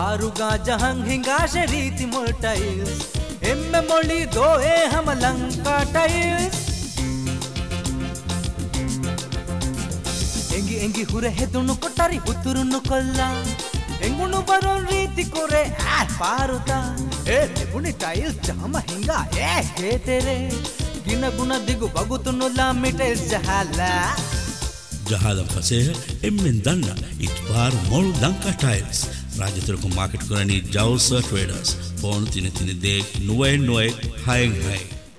पारुगा जहं हिंगा शरीति मोल टाइल्स एम्मे मोली दो ए हम लंका टाइल्स ಎಂಗಿ ಎಂಗಿ ಹುರೆ ಹೆದುನು ಕೊಟ್ಟರಿ ಹುತ್ತುರುನು ಕೊಲ್ಲ ಎಂಗುನು ಬರೋ ರೀತಿ ಕೊರೆ ಆ ಪಾರುತ ಏ ಗುಣಿ ಟೈಲ್ಸ್ ಜಮ ಹಿಂಗ ಏ ಹೇತೆರೆ ಗಿನ ಗುಣ ದಿಗು ಬಗುತುನು ಲಾ ಮಿಟೈಲ್ಸ್ ಜಹಾಲ ಜಹಾಲಂ ಫಸೇಹ ಎಮ್ಮೆನ್ ದನ್ನ ಇಟ್ಬಾರ್ ಮೊಳು ಲಂಕಾ ಟೈಲ್ಸ್ ರಾಜತುರ್ಕು ಮಾರ್ಕೆಟ್ ಕೊರನಿ ಜೌಸ ಟ್ರೇಡರ್ಸ್ ಫೋನ್ ತಿನಿ ತಿನಿ ದೇ ನುವೆ ಹೈ ಹೈ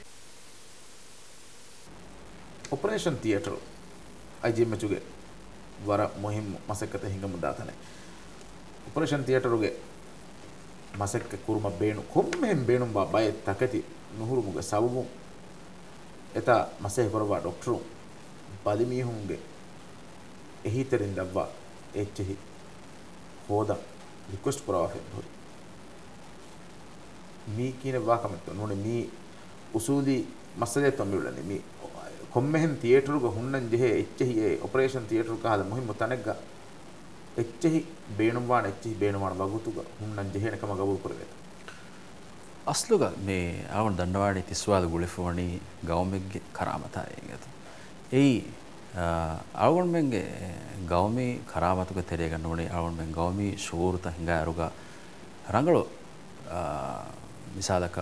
ಆಪರೇಷನ್ ಥಿಯೇಟರ್ ಐಜಿಎಂ ಚುಗೆ ವರ ಮುಹಿಮ್ ಮಸಕ್ಕತೆ ಹಿಂಗ ಮುದ್ದಾತನೆ ಆಪರೇಷನ್ ಥಿಯೇಟರುಗೆ ಮಸಕ್ಕ ಕುರ್ಮ ಬೇಣು ಕೊಮ್ಮೆಂ ಬೇಣು ಬಾ ಬಯ ತಕತಿ ನುಹುರು ಮುಗ ಸಬು ಎತ ಮಸೆ ಕೊರವ ಡಾಕ್ಟರು ಬಲಿಮಿಹುಂಗೆ ಎಹಿತರಿಂದವ್ವ ಎಚ್ಚಿ ಹೋದ ರಿಕ್ವೆಸ್ಟ್ ಕೊರವ ಫೆಬ್ರವರಿ ಮೀ ಕೀನೆ ವಾಕಮೆತ್ತು ನೋಡಿ ಮೀ ಉಸೂಲಿ ಮಸಲೆ ತೊಂಬಿಳನೆ ಮೀ ಕೊಮ್ಮೆಹನ್ ಥಿಯೇಟರ್ಗೆ ಹುಣ್ಣನ್ ಜೆಹೆ ಎಚ್ಚಿ ಆಪರೇಷನ್ ಥಿಯೇಟರ್ ಕಾದ ಮುಹಿಮ್ ತನಗ ಎಚ್ಚಿ ಬೇಣುವಾಣ ಎಚ್ಚಿ ಬೇಣುವಾಣ ಬಗುತುಗ ಹುಣ್ಣನ್ ಜೆಹೆನ ಕಮ ಗಬು ಕೊರವೆ ಅಸ್ಲುಗ ಮೇ ಅವನ ದಂಡವಾಡಿ ತಿಸ್ವಾದ ಗುಳಿಫವಣಿ ಗೌಮಿಗೆ ಕರಾಮತ ಏಗದು ಏಯ್ ಅವನ ಮೆಂಗೆ ಗೌಮಿ ಕರಾಮತುಗ ತೆರೆಗ ನೋಡಿ ಅವನ ಮೆಂಗೆ ಗೌಮಿ ಶೂರುತ ಹಿಂಗ ಯಾರುಗ ರಂಗಳು ಮಿಸಾಲಕ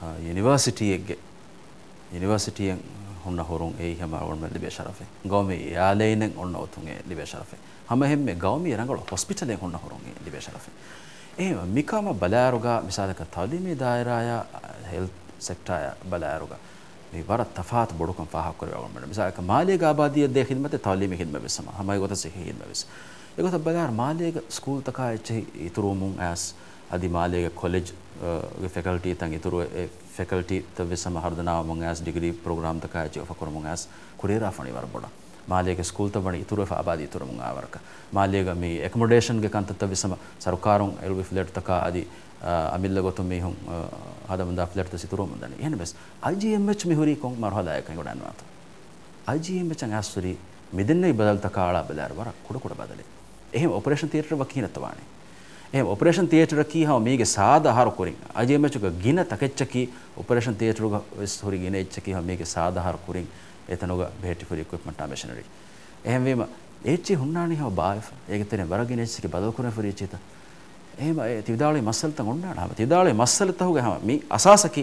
ಯೂನಿವರ್ಸಿಟಿಯ ಹುಣ್ಣ ಹೊರುಂ ಏ ಹಮ ಅವನ ಲಿಬೆ ಶರಫೆ ಗೌಮಿ ಯಾಲೇನೆ ಒಣ್ಣ ಒತ್ತುಂಗೆ ಲಿಬೆ ಶರಫೆ ಹಮ ಹೆಮ್ಮೆ ಗೌಮಿ ರಂಗಳು ಹಾಸ್ಪಿಟಲ್ ಹುಣ್ಣ ಹೊರುಂಗೆ ಲಿಬೆ ಶರಫೆ ಏ ಮಿಕಾಮ ಬಲಾರುಗ ಮಿಸಾಲಕ ತಾಲೀಮಿ ದಾಯರಾಯ ಹೆಲ್ತ್ ಸೆಕ್ಟಾಯ ಬಲಾರುಗ ಮಿ ವರ ತಫಾತ್ ಬಡುಕಂ ಫಾಹ ಕೊರವೆ ಅವನ ಮಿಸಾಲಕ ಮಾಲಿಗ ಆಬಾದಿಯ ಖಿದ್ಮತೆ ತಾಲೀಮಿ ಖಿದ್ಮ ಬೆಸಮ ಹಮ ಗೊತ್ತ ಸಿಹಿ ಖಿದ್ಮ ಬೆಸ ಎಗೊತ್ತ ಬಲಾರ್ ಮಾಲಿಗ ಸ್ಕೂಲ್ ತಕ ಎಚ್ಚಿ ಇತುರು ಮುಂ ಆಸ್ ಅದಿ ಮಾಲಿಗ ಕಾಲೇಜ್ ಫ್ಯಾಕಲ್ಟಿ ತಂಗಿ ಇತುರು faculty the visama hardana among as degree program the kaji of akormong as kurera fani warboda malega school ta bani ituru fa abadi ituru mung awarka malega mi accommodation ge kanta ta visama sarukarung elwi flat ta ka adi amilla gotum mi hum adamunda flat ta situru mundani yen bes IGMH mi huri kong marhala ya kan godan wat IGMH ang asuri midenne badal ta ka ala balar wara kuda badale ehem operation theater wakina tawani එහම operation theatre කී හව මේගේ සාධාර කුරින් අජේමචුක ගින තකෙච්චකි operation theatre ග ස්ටෝරි ගින එච්චකි හව මේගේ සාධාර කුරින් එතනග බෙහෙටිෆුල් ඉක්විප්මන්ට් ආ මැෂිනරි එහෙම වීම එච්චි හුන්නානි හව බායෆ ඒකතන වරගින එච්චකි බදල් කුරන ෆරිචිත එහෙම ඒ තිවදාලේ මස්සල් තන් ඔන්නාන හව තිවදාලේ මස්සල් තහුගේ හව මේ අසාසකි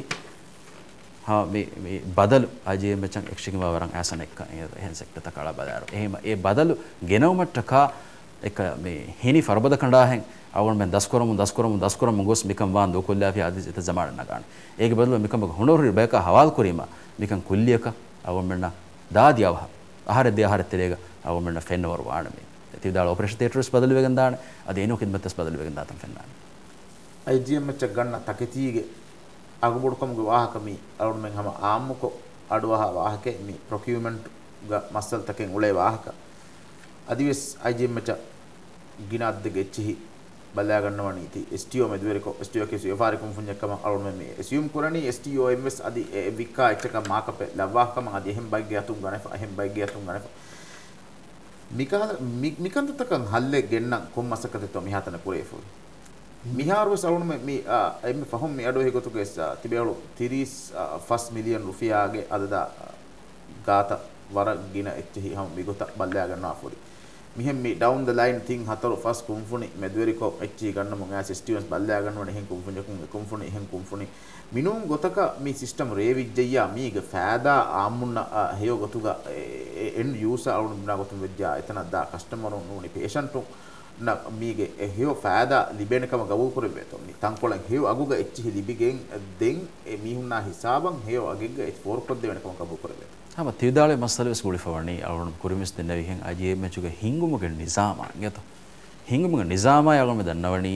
හව මේ බදල් අජේමචන් එක්ෂිකි වරන් ආසන එක්ක එහෙන් සෙක්ටර් තකලා බදාර එහෙම ඒ බදල් ගෙනවමට කා එක මේ හිනි ෆරබද කණ්ඩාහෙන් ಅವನ್ men daskoram gos mikam wan do kulla fi hadis ita zaman nagan ege badlo mikam honori beka hawal kurima mikam kulliyaka awon menna daadiyawa ahare terega awon menna fennor waana me tidala operation theaters badalu vegan daana ade eno khidmatas badalu vegan daatan fennan IGMH ganna taketige agubodukom ge wahaka mi awon men hama aamuko aduwaha wahake mi procurement ga masal taken ule wahaka adiwes IGMH ginadde gechi බල්ලා ගන්නවා නීති STO මෙදුවරක STO කේසු එෆාරිකම් ෆුන්ජකම අලුන් මේ assume කරණි STO MS අදි විකා එකක markup ලවහකම අදි එහෙම් bike ගියතුම් ගන්න එහෙම් bike ගියතුම් ගන්න මිකන්තතකන් හල්ලේ ගෙන්නම් කොම්මසකත තෝ මිහතන කුරේෆු මිහාරවස් අලුන් මේ එම් ෆහම් මේ අඩෝ හේගොතුකේ තිබේලු 31 මිලියන් රුපියාගේ අදදා ගාත වර ගින එච්චි හම් මිගොත බල්ලා ගන්නවා ෆොරි මිහෙම් මේ down the line thing හතර ෆස් කුම්ෆුනි මෙදවරිකෝ එච්චි ගන්න මොන් ඇස් ස්ටියන්ස් බල්ලා ගන්නවනේ එහෙන් කුම්ෆුනි එහෙන් කුම්ෆුනි මිනුම් ගොතක මේ සිස්ටම් රේවිජ්ජයා මීග ෆෑදා ආමුන්න හේය ගොතුග එන් යූසර් අවුන් මුනා ගොතුම් වෙජ්ජා එතන දා කස්ටමර් උනි පේෂන්ට් න මීගේ හේය ෆෑදා ලිබෙනකම ගවු කරෙබෙතෝ නි තංකොලන් හේය අගුග එච්චි ලිබිගෙන් දෙන් මීහුන්නා හිසාබන් හේය අගෙග්ග එච් 4 කොද්ද වෙනකම ගවු කරෙබෙතෝ hama tidale masale skuli fawani alon kurimis dennawi hen IGMH ge hingumuge nizama ngeto hingumuge nizama yagome dannawani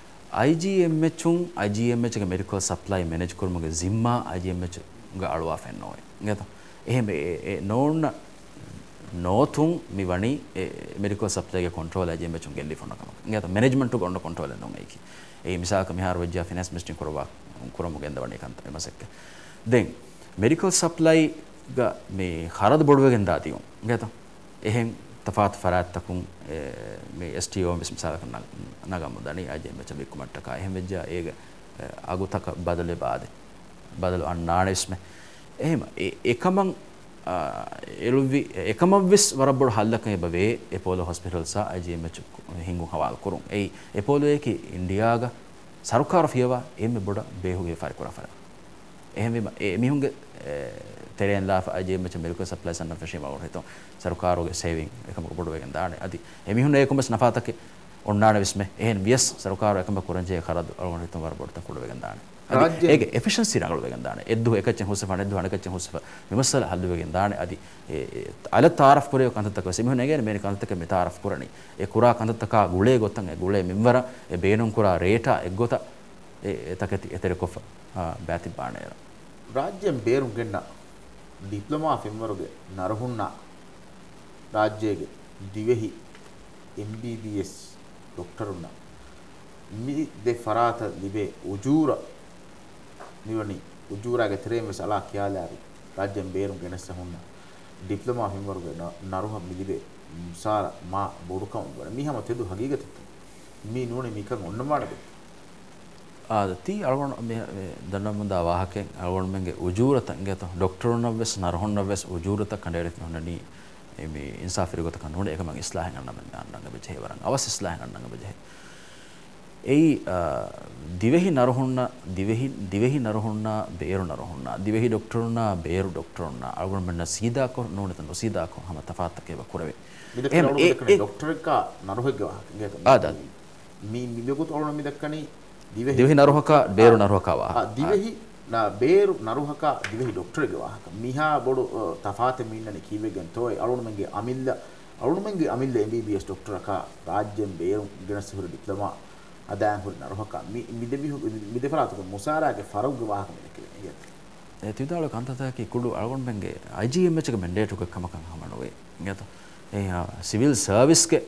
IGMH ge medical supply manage kurumuge zimma IGMH ge alwa fennoy ngeto ehme e non nothun miwani medical supply ge control IGMH ge lifona kama ngeto management to gonna control non eiki e misaka mihar wajja finance ministry kurumuge endawani kanta emasekke then medical supply ga me harad boduwegen daatiyo ngeto ehen තෆාත් ෆරාත්තකුන් මේ STO මිසාලක නගමුදනි Ajay මෙච බික්කුමට්ටක එහෙම වෙජ්ජා ඒක අගුතක බදලේ බාදේ බදල අන්නානෙස්ම එහෙම එකමං එළුවි එකම විස් වරබොඩ හල්ලකේ බවේ එපෝලෝ hospital සා අජේ මෙච හිඟු හවාල් කරුන් ඒ එපෝලෝ එකේ ඉන්දියාග සරුකාර ෆියවා එමෙ බොඩ බේහුගේ ෆරි කරා එහෙම මිහුන්ගේ tereen laaf ajee mecha medical supplies and fashima or hito sarukaroge saving ekam ko bodu wegen daane adi emihun ekomas nafatake onnaana visme ehen vies sarukaro ekam kuranje kharadu algon hito war bodu ta kodu wegen daane adi ege efficiency rangalo wegen daane eddu ekacchen husafa eddu anakacchen husafa vimasala hallu wegen daane adi ala taaraf kore kantataka semihun egen me kantataka me taaraf kurani e kura kantataka gule gotan e gule minwara e beenun kura reta eggota e takati etere kofa baati baanera rajyam berum genna diploma femwaruge naruhunna rajyege divehi MBBS doctorunna mi de farata libe ujura niwani ujurage tereme sala kiyalari rajyam berum genessa hunna diploma femwaruge naruha milibe sara ma bodukam wala mi hama tedu hagigatu mi nune mikan onnamada ති අලගොන් දන්නමුදා වාහකෙන් අලගොන් මෙන්ගේ උජූරත ගෙත ඩොක්ටර්න වෙස් නරහොන්න වෙස් උජූරත කණ්ඩායමක් නොනනි මේ ඉන්සාෆිර ගත කනෝන එක මං ඉස්ලාහෙන් අන්නම අන්නංග බෙජේ වරන් අවස් ඉස්ලාහෙන් අන්නංග බෙජේ ඒ දිවෙහි නරහොන්න බේරු නරහොන්න දිවෙහි ඩොක්ටර්න බේරු ඩොක්ටර්න අලගොන් මෙන්න සීදා කො නොනත නොසීදා කො හැම තෆාත්තකේ වකුරවේ ඒ ඩොක්ටර් එක නරහෙග්ග ගෙත ආදා මේ මිලකුත් ඔරණ මිදක්කනි දිවෙහි නරුහක බේරු නරුහක වාහක දිවෙහි බේරු නරුහක දිවෙහි ඩොක්ටර්ගේ වාහක මිහා බොඩු තෆාතෙ මින්නනි කීවෙගෙන් තෝයි අලුණුමගේ අමිල්ල MBBS ඩොක්ටරක රාජ්‍යම් බේරු ගෙනසහුර ඩිප්ලෝමා අදායන් හුර නරුහක මිදෙෆරාතුක මුසාරාගේ ෆරුග්ගේ වාහක මෙලකේ ඒ තිදාල කන්තතකේ කුඩු අලුණුමගේ IGM එක මෙන්ඩේට් එක කමකන් හමනෝවේ නේද ඒ සිවිල් සර්විස් ගේ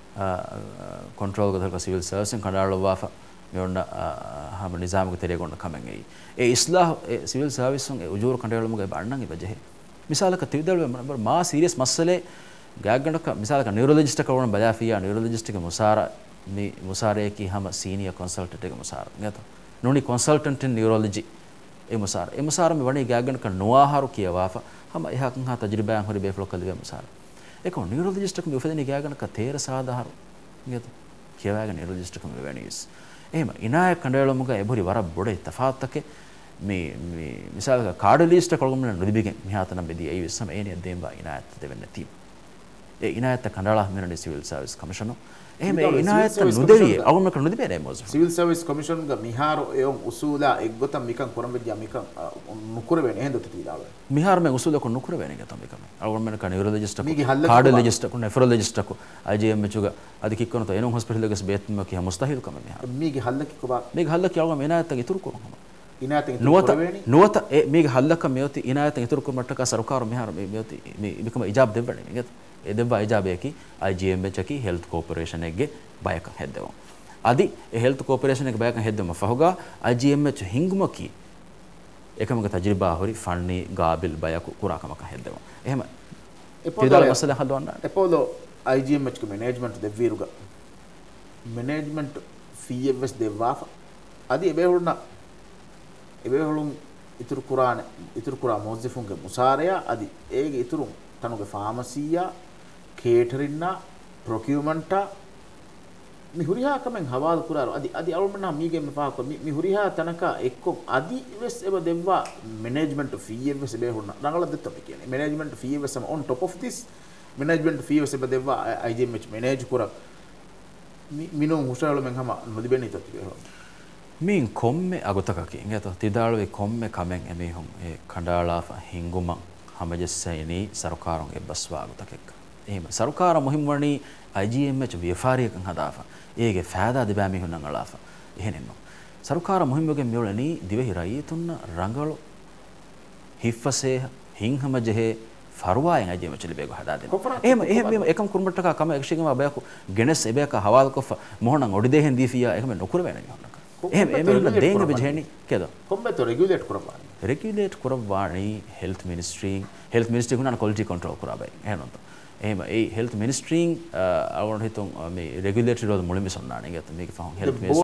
कंट्रोल को धरका सिविल सर्विस कंडालो वाफा මෙවන්න හැම නිසාමක තෙරේ ගොන්න කමෙන් එයි ඒ ඉස්ලාහ සිවිල් සර්විස් උගේ උජූර කණ්ඩායම මුගේ බණ්ණන් ඉබජෙහි මිසාලක තිවිදල් මා සීරියස් මස්සලේ ගාගණක මිසාලක න්‍යිරොලොජිස්ට් කරන බලාෆියා න්‍යිරොලොජිස්ට් එක මුසාර මේ මුසාරේ කි හැම සීනියර් කන්සල්ටන්ට් එක මුසාර නේද නොනි කන්සල්ටන්ට් ඉන් න්‍යිරොලොජි ඒ මුසාර මේ වණේ ගාගණක නොආහාරු කියවාෆා හැම එහකන් හා තජරිබයන් හරි බේෆ්ලොක් කල්වේ මුසාර ඒක න්‍යිරොලොජිස්ට් එක මේ උපදින ගාගණක තේර සාදාහරු නේද කියවාගෙන න්‍යිරොලොජිස්ට් එක මේ වෙණිස් එහෙම ඉනාය කණ්ඩායමක එබරි වර බොඩේ තෆාත්තකේ මේ මිසාලක කාඩලිස්ට් කොල්ගොම්න නොදිබිගෙන් මිහාතන බෙදී ඒ විසම එනේ දෙම්බා ඉනායත් දෙවෙන්න තීම් ඒ ඉනායත් කණ්ඩායම මෙන්න සිවිල් සර්විස් කමිෂනර් එහෙම ඒ ඉනායත් නොදෙවිය අවුමක නොදිබේ මොස් සිවිල් සර්විස් කමිෂන් ಗ මිහාර එයොන් උසූලා එක්ගොතම් මිකන් කොරඹෙජ්ජා මිකන් නුකුර වෙන එහෙන් දොත තීලාව මිහාර මේ උසූලා කො නුකුර වෙන එක තමයි කම අවුමන කන න්‍යිරොලොජිස්ට් කො කාඩලිස්ට් කො නෙෆ්‍රොලොජිස්ට් කො IGM මෙචුග අදි කික්කොන තෝ එනොන් හොස්පිටල් එකස් බේත්ම කිය මුස්තහිල් කම මිහාර මීගේ හල්ලකි කොබා මේක හල්ලකි අවුම ඉනායත් ඉතුරු කො ඉනායත් ඉතුරු කරවෙනි නුවත මේක හල්ලක මෙයොති ඉනායත් ඉතුරු කො මට්ටක සරකාර මිහාර මේ මෙයොති මේ ඉබකම ඉජාබ් දෙවන්නේ මේක ඒ දෙබ්බා ඉජාබේකි IGM මෙචකි හෙල්ත් කෝපරේෂන් එකගේ බයක හැද්දෙවෝ අදි ඒ හෙල්ත් කෝපරේෂන් එක බයක හැද්දෙම ෆහුගා IGM මෙච හිංගුමකි එකමක තජරිබා හොරි ෆන්නි ගාබිල් බයක කුරාකමක හැද්දෙවෝ එහෙම එපොදල මසල හදවන්න එපොදෝ IGM මෙචක මැනේජ්මන්ට් දෙවීරුග මැනේජ්මන්ට් FES දෙවා අදි එබෙහුළුන් ඉතුරු කුරා මොස්දිෆුන්ගේ මුසාරයා අදි ඒගේ ඉතුරු තනුගේ ෆාමසියා කේටරින්නා ප්‍රොකියුමන්ටා මිහුරිහා කමෙන් හවාල් කුරාර අදි අලුමනා මීගේ මෙපාක මිහුරිහා තනක එක්කො අදි වෙස් එබ දෙවවා මැනේජ්මන්ට් FES බෙහුණ නගල දෙත්තම කියන්නේ management FES on top of this management FES එබ දෙවවා IGM මැනේජ් කුරා මිනෝ හුෂාල මෙන් හැම නොදිබෙන්නේ තත්තිය මින් කොම්මේ අගතකකි නේද තිදාලුවේ කොම්මේ කමෙන් එමෙහොන් ඒ කණ්ඩාලාෆා හිංගුම හමජස්සයිනි සරකාරුන්ගේ බස්වා අගතකෙක් එහෙම සරකාර මුහිම් වණි IGM එච ව්‍යාපාරිකන් හදාෆා ඒගේ ෆෑදා දෙබෑ මිහුන් නංගලාෆා එහෙනෙන්න සරකාර මුහිම්ගේ මෙවලනි දිවෙහි රයිතුන්න රංගලු හිෆ්ෆසේ හිංහම ජෙහෙ ෆරුවායන් IGM එච ලිබේග හදා දෙන්න එහෙම එකම් කුරුමට්ටක කම එක්ෂිගම බයකු ගෙනස් එබේක හවාල් කොෆ මොහොනන් ඔඩි දෙහෙන් දීෆියා එහෙම නොකුර වෙන නිහන්නක එහෙම එමෙන්න දෙංග බෙජෙනි කේද කොම්බෙත රෙගියුලේට් කරපානි හෙල්ත් මිනිස්ට්‍රි හුනන ක්වොලිටි කන්ට්‍රෝල් කරබයි එහෙනම් එහෙම ඒ හෙල්ත් මිනිස්ට්‍රීන් අරගොන හිතුම් මේ රෙගියුලේටරි රෝද මුලින්ම සොන්නානේ ගත මේක ෆහම් හෙල්ත්